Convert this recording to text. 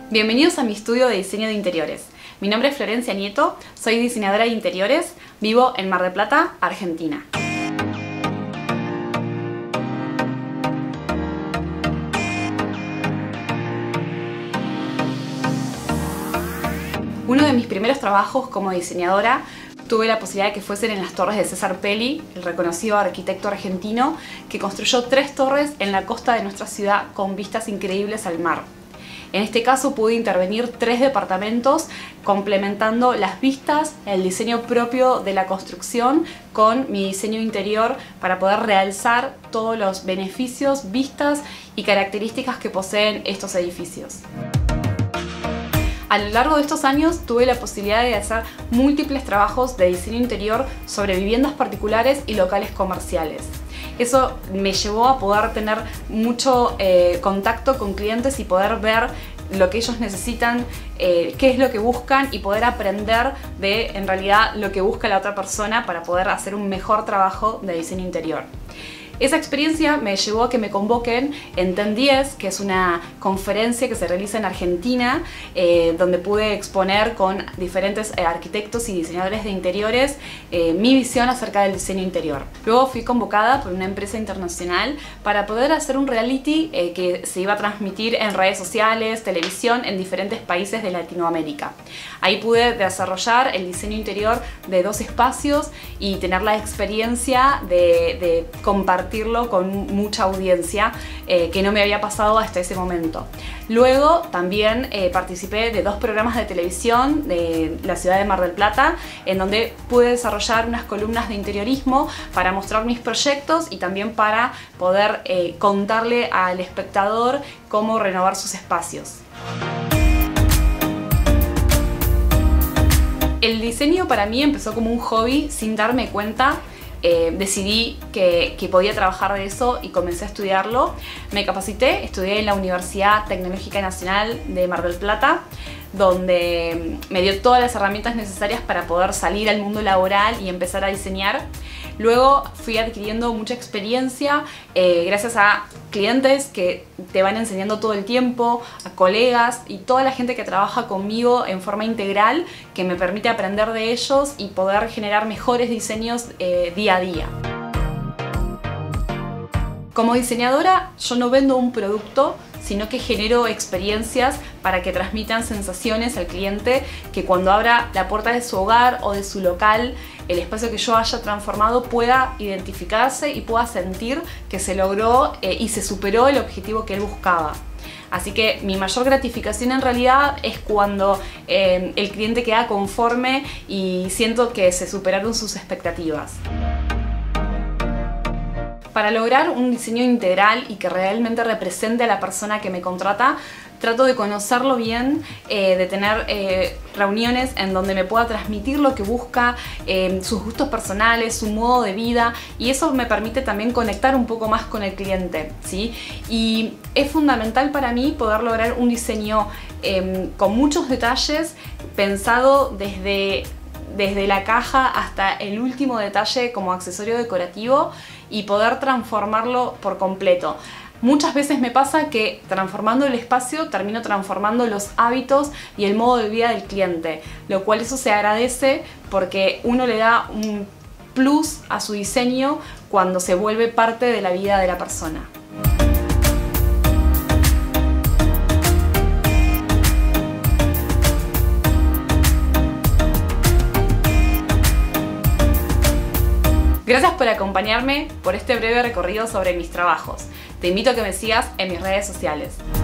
Bienvenidos a mi estudio de diseño de interiores. Mi nombre es Florencia Nieto, soy diseñadora de interiores, vivo en Mar del Plata, Argentina. Uno de mis primeros trabajos como diseñadora tuve la posibilidad de que fuesen en las torres de César Pelli, el reconocido arquitecto argentino que construyó 3 torres en la costa de nuestra ciudad con vistas increíbles al mar. En este caso pude intervenir 3 departamentos complementando las vistas, el diseño propio de la construcción con mi diseño interior para poder realzar todos los beneficios, vistas y características que poseen estos edificios. A lo largo de estos años tuve la posibilidad de hacer múltiples trabajos de diseño interior sobre viviendas particulares y locales comerciales. Eso me llevó a poder tener mucho contacto con clientes y poder ver lo que ellos necesitan, qué es lo que buscan y poder aprender de en realidad lo que busca la otra persona para poder hacer un mejor trabajo de diseño interior. Esa experiencia me llevó a que me convoquen en TEN 10, que es una conferencia que se realiza en Argentina, donde pude exponer con diferentes arquitectos y diseñadores de interiores mi visión acerca del diseño interior. Luego fui convocada por una empresa internacional para poder hacer un reality que se iba a transmitir en redes sociales, televisión, en diferentes países de Latinoamérica. Ahí pude desarrollar el diseño interior de 2 espacios y tener la experiencia de compartirlo con mucha audiencia que no me había pasado hasta ese momento. Luego también participé de 2 programas de televisión de la ciudad de Mar del Plata, en donde pude desarrollar unas columnas de interiorismo para mostrar mis proyectos y también para poder contarle al espectador cómo renovar sus espacios. El diseño para mí empezó como un hobby sin darme cuenta. Decidí que podía trabajar de eso y comencé a estudiarlo. Me capacité, estudié en la Universidad Tecnológica Nacional de Mar del Plata, donde me dio todas las herramientas necesarias para poder salir al mundo laboral y empezar a diseñar. Luego fui adquiriendo mucha experiencia gracias a clientes que te van enseñando todo el tiempo, a colegas y toda la gente que trabaja conmigo en forma integral, que me permite aprender de ellos y poder generar mejores diseños día a día. Como diseñadora, yo no vendo un producto, sino que genero experiencias para que transmitan sensaciones al cliente, que cuando abra la puerta de su hogar o de su local, el espacio que yo haya transformado pueda identificarse y pueda sentir que se logró y se superó el objetivo que él buscaba. Así que mi mayor gratificación en realidad es cuando el cliente queda conforme y siento que se superaron sus expectativas. Para lograr un diseño integral y que realmente represente a la persona que me contrata, trato de conocerlo bien, de tener reuniones en donde me pueda transmitir lo que busca, sus gustos personales, su modo de vida, y eso me permite también conectar un poco más con el cliente, ¿sí? Y es fundamental para mí poder lograr un diseño con muchos detalles, pensado desde la caja hasta el último detalle como accesorio decorativo y poder transformarlo por completo. Muchas veces me pasa que transformando el espacio termino transformando los hábitos y el modo de vida del cliente, lo cual eso se agradece porque uno le da un plus a su diseño cuando se vuelve parte de la vida de la persona. Gracias por acompañarme por este breve recorrido sobre mis trabajos. Te invito a que me sigas en mis redes sociales.